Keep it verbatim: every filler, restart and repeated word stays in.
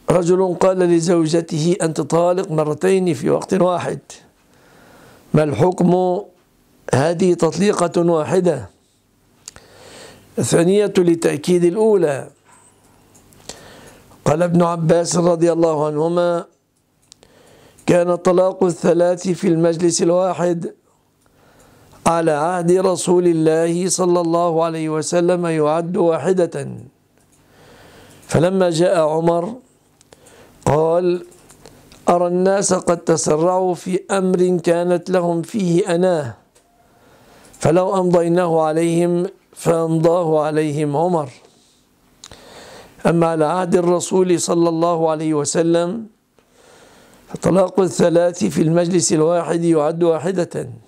رجل قال لزوجته أنت طالق مرتين في وقت واحد، ما الحكم؟ هذه تطليقة واحدة. الثانية لتأكيد الأولى. قال ابن عباس رضي الله عنهما كان طلاق الثلاث في المجلس الواحد على عهد رسول الله صلى الله عليه وسلم يعد واحدة، فلما جاء عمر قال أرى الناس قد تسرعوا في أمر كانت لهم فيه أناه، فلو أمضيناه عليهم فأمضاه عليهم عمر. أما على عهد الرسول صلى الله عليه وسلم فطلاق الثلاث في المجلس الواحد يعد واحدة.